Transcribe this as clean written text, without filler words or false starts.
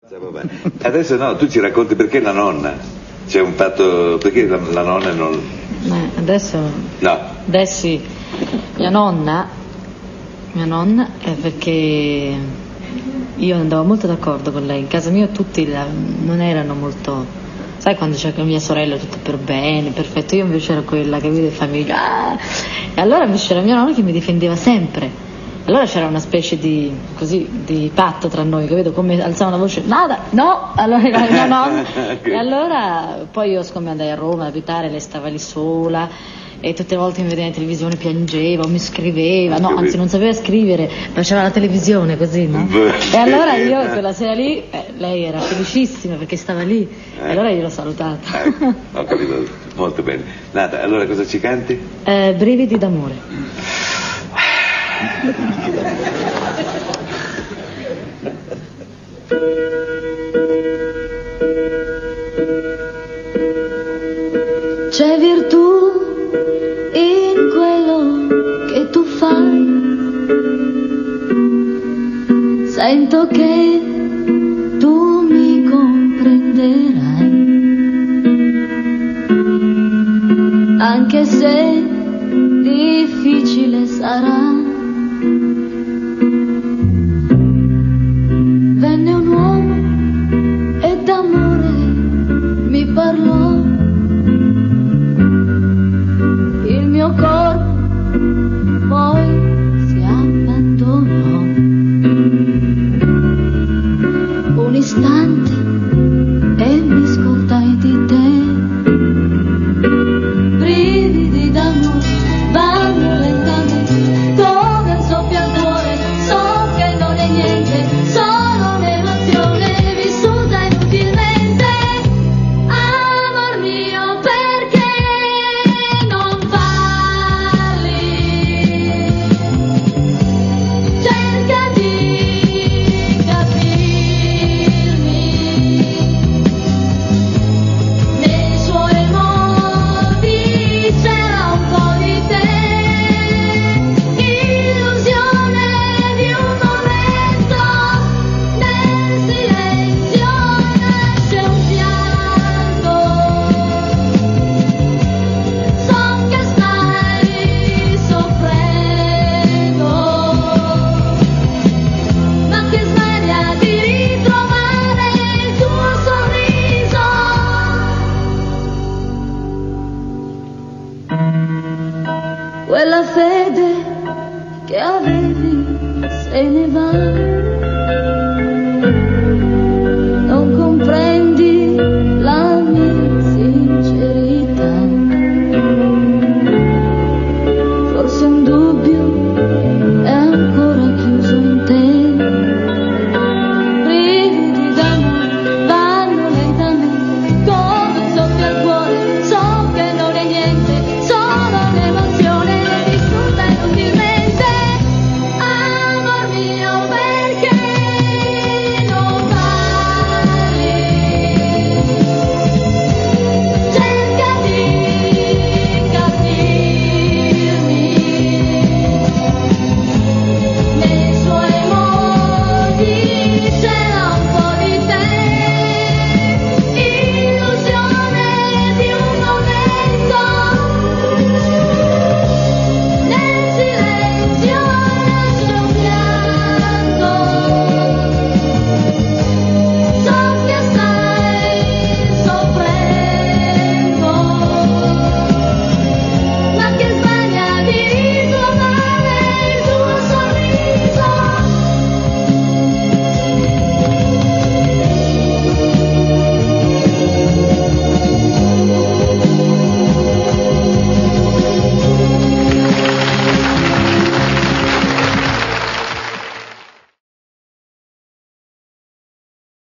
Vabbè. Adesso no, tu ci racconti perché la nonna, c'è un fatto, perché la nonna non... Adesso... No. Adesso sì, mia nonna è perché io andavo molto d'accordo con lei, in casa mia tutti non erano molto, sai quando c'è mia sorella tutto per bene, perfetto, io invece ero quella che vive in famiglia, e allora invece c'era mia nonna che mi difendeva sempre. Allora c'era una specie di patto tra noi, capito? Come alzava una voce, nada, no, allora no. Okay. E allora poi io siccome andai a Roma ad abitare, lei stava lì sola e tutte le volte mi vedeva in televisione piangeva o mi scriveva, no, anzi non sapeva scrivere, faceva la televisione così, no? E allora io quella sera lì, lei era felicissima perché stava lì, e allora io l'ho salutata. Ho capito, molto bene. Nata, allora cosa ci canti? Brividi d'amore. C'è virtù in quello che tu fai, sento che tu mi comprenderai, anche se difficile sarà. Venne un uomo e d'amore mi parlò, il mio corpo poi si abbandonò. Un istante e mi scordò